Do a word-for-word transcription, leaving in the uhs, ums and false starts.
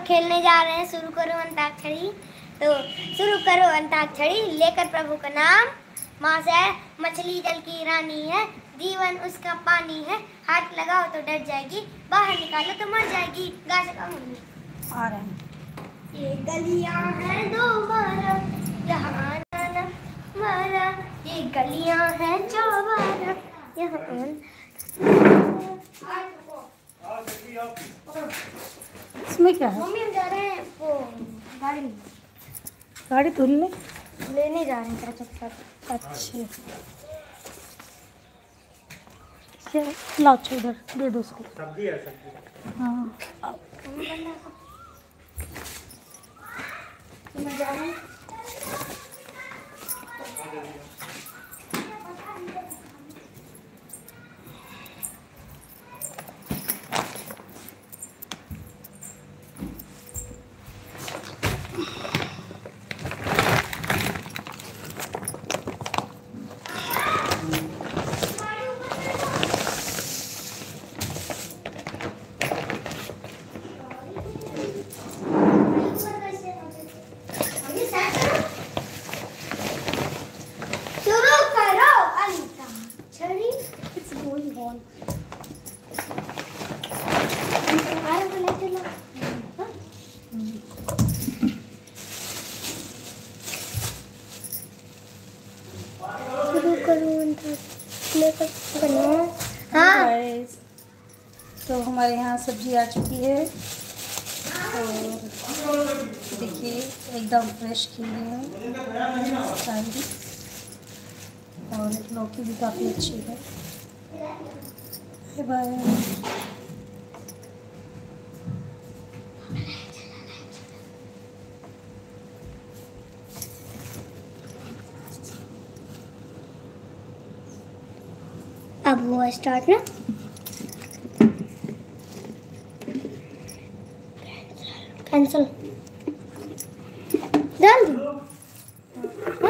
खेलने जा रहे हैं। शुरू करो अंताक्षरी। तो शुरू करो अंताक्षरी, लेकर प्रभु का नाम। माँ से मछली जल की रानी है, जीवन उसका पानी है। हाथ लगाओ तो डर जाएगी, बाहर निकालो तो मर जाएगी। गा सका मम्मी? आ रहे हैं। ये गलियां हैं दोबारा, यहाँ आना मारा। ये गलियां हैं दोबारा, यहाँ। इसमें क्या है? मम्मी हम जा रहे हैं वो गाड़ी गाड़ी धुलने लेने जा रहे हैं चाचा के साथ। अच्छे लाओ इधर दे दो उसको। सब्जी है सब्जी। हाँ मैं जा रहा हूँ। हाँ तो हमारे यहाँ सब्जी आ चुकी है और देखिए एकदम फ्रेश खीरे हैं सारी, और लौकी भी काफ़ी अच्छी है। Bye bye. अब वो स्टार्ट ना। कैंसल डाल दूँ।